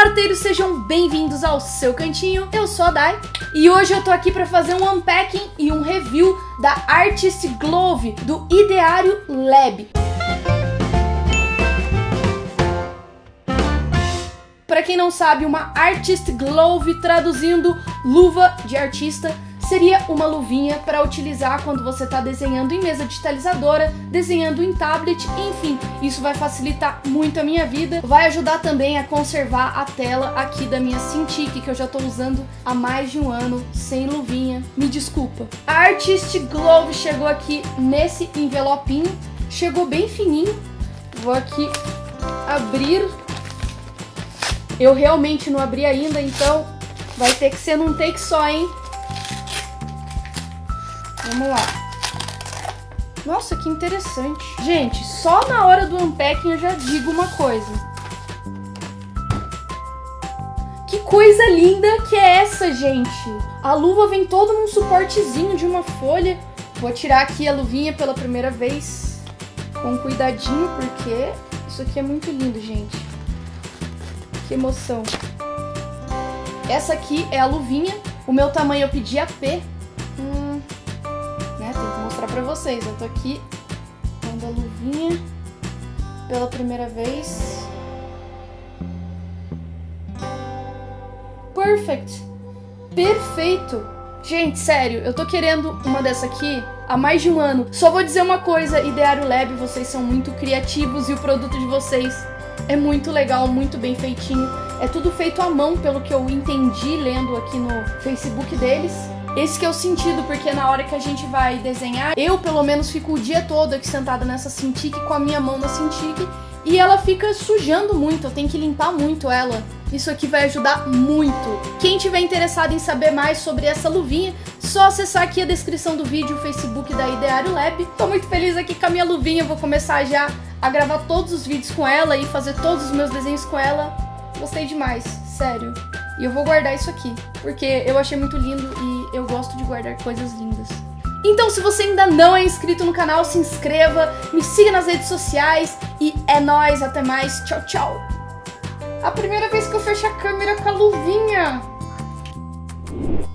arteiros, sejam bem-vindos ao seu cantinho, eu sou a Dai e hoje eu tô aqui pra fazer um unpacking e um review da Artist Glove do Ideário Lab. Pra quem não sabe, uma Artist Glove, traduzindo luva de artista, seria uma luvinha para utilizar quando você está desenhando em mesa digitalizadora, desenhando em tablet, enfim, isso vai facilitar muito a minha vida, vai ajudar também a conservar a tela aqui da minha Cintiq, que eu já estou usando há mais de um ano, sem luvinha, me desculpa. A Artist Glove chegou aqui nesse envelopinho, chegou bem fininho, vou aqui abrir, eu realmente não abri ainda, então vai ter que ser num take só, hein? Vamos lá. Nossa, que interessante. Gente, só na hora do unpacking eu já digo uma coisa. Que coisa linda que é essa, gente? A luva vem toda num suportezinho de uma folha. Vou tirar aqui a luvinha pela primeira vez. Com cuidadinho, porque isso aqui é muito lindo, gente. Que emoção. Essa aqui é a luvinha. O meu tamanho eu pedi a P. Pra vocês, eu tô aqui dando a luvinha pela primeira vez. Perfeito! Gente, sério, eu tô querendo uma dessa aqui há mais de um ano. Só vou dizer uma coisa, Ideário Lab, vocês são muito criativos e o produto de vocês é muito legal, muito bem feitinho. É tudo feito à mão, pelo que eu entendi lendo aqui no Facebook deles. Esse que é o sentido, porque na hora que a gente vai desenhar, eu pelo menos fico o dia todo aqui sentada nessa Cintiq com a minha mão na Cintiq e ela fica sujando muito, eu tenho que limpar muito ela. Isso aqui vai ajudar muito. Quem tiver interessado em saber mais sobre essa luvinha, só acessar aqui a descrição do vídeo, o Facebook da Ideário Lab. Tô muito feliz aqui com a minha luvinha, vou começar já a gravar todos os vídeos com ela e fazer todos os meus desenhos com ela. Gostei demais, sério. E eu vou guardar isso aqui, porque eu achei muito lindo e eu gosto de guardar coisas lindas. Então, se você ainda não é inscrito no canal, se inscreva, me siga nas redes sociais e é nóis, até mais, tchau, tchau. A primeira vez que eu fecho a câmera com a luvinha.